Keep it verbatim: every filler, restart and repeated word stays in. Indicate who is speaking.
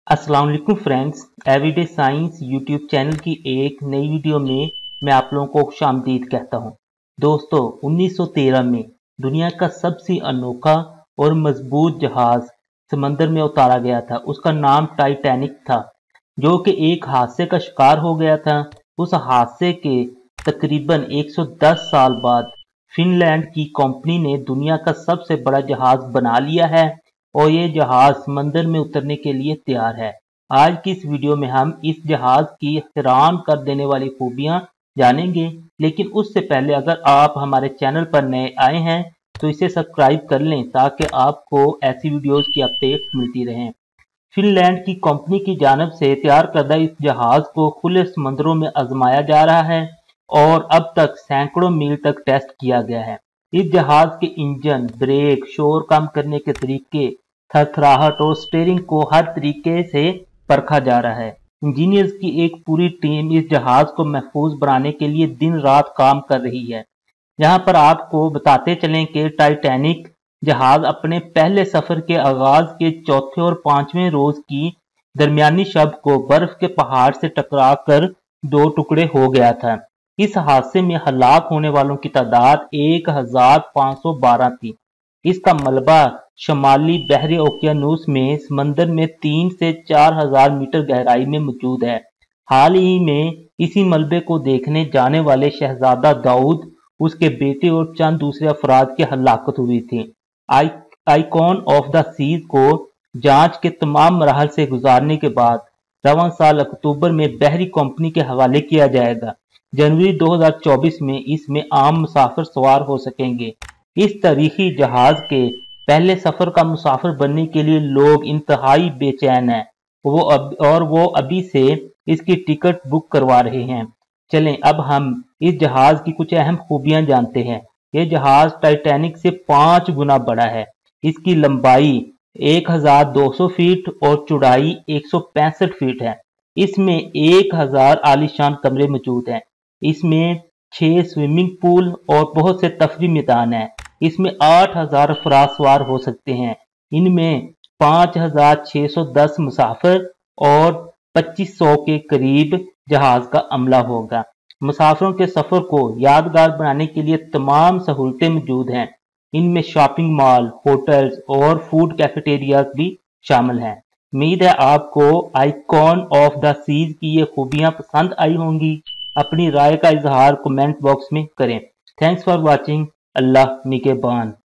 Speaker 1: अस्सलाम वालेकुम friends, everyday science YouTube channel की एक नई वीडियो में मैं आप लोगों को खुशामदीद कहता हूं। दोस्तों, उन्नीस सौ तेरह में दुनिया का सबसे अनोखा और मजबूत जहाज समंदर में उतारा गया था। उसका नाम टाइटैनिक था, जो कि एक हादसे का शिकार हो गया था। उस हादसे के तकरीबन एक सौ दस साल बाद फिनलैंड की कंपनी ने दुनिया का सबसे बड़ा जहाज बना लिया है और ये जहाज समंदर में उतरने के लिए तैयार है। आज की इस वीडियो में हम इस जहाज की हैरान कर देने वाली खूबियां जानेंगे, लेकिन उससे पहले अगर आप हमारे चैनल पर नए आए हैं तो इसे सब्सक्राइब कर लें ताकि आपको ऐसी वीडियोस की अपडेट्स मिलती रहें। फिनलैंड की कंपनी की जानब से तैयार करदा इस जहाज को खुले समंदरों में आजमाया जा रहा है और अब तक सैकड़ों मील तक टेस्ट किया गया है। इस जहाज के इंजन, ब्रेक, शोर कम करने के तरीके, थरथराहट और स्टीयरिंग को हर तरीके से परखा जा रहा है। इंजीनियर्स की एक पूरी टीम इस जहाज को महफूज बनाने के लिए दिन रात काम कर रही है। यहाँ पर आपको बताते चलें कि टाइटैनिक जहाज अपने पहले सफर के आगाज के चौथे और पांचवें रोज की दरमियानी शब को बर्फ के पहाड़ से टकरा कर दो टुकड़े हो गया था। इस हादसे में हलाक होने वालों की तादाद एक हजार पाँच सौ बारह थी। इसका मलबा शमाली बहरी ओकियानूस में समंदर में तीन से चार हजार मीटर गहराई में मौजूद है। हाल ही में इसी मलबे को देखने जाने वाले शहजादा दाऊद, उसके बेटे और चंद दूसरे अफराद की हलाकत हुई थी। आई, आइकॉन ऑफ द सीज को जांच के तमाम मराहल से गुजारने के बाद रवां साल अक्टूबर में बहरी कंपनी के हवाले किया जाएगा। जनवरी दो हजार चौबीस में इसमें आम मुसाफिर सवार हो सकेंगे। इस तारीखी जहाज के पहले सफर का मुसाफिर बनने के लिए लोग इंतहाई बेचैन हैं वो अब और वो अभी से इसकी टिकट बुक करवा रहे हैं। चलें अब हम इस जहाज की कुछ अहम खूबियां जानते हैं। यह जहाज टाइटैनिक से पांच गुना बड़ा है। इसकी लंबाई एक हजार दो सौ फीट और चौड़ाई एक सौ पैंसठ फीट है। इसमें एक हजार आलीशान कमरे मौजूद हैं। इसमें छह स्विमिंग पूल और बहुत से तफरीह मैदान हैं। इसमें आठ हजार अफराद सवार हो सकते हैं। इनमें पाँच हजार छह सौ दस मुसाफिर और पच्चीस सौ के करीब जहाज का अमला होगा। मुसाफिरों के सफर को यादगार बनाने के लिए तमाम सहूलतें मौजूद हैं। इनमें शॉपिंग मॉल, होटल्स और फूड कैफेटेरियाज भी शामिल हैं। उम्मीद है आपको आइकॉन ऑफ द सीज की ये खूबियां पसंद आई होंगी। अपनी राय का इजहार कमेंट बॉक्स में करें। Thanks for watching. अल्लाह निगहबान।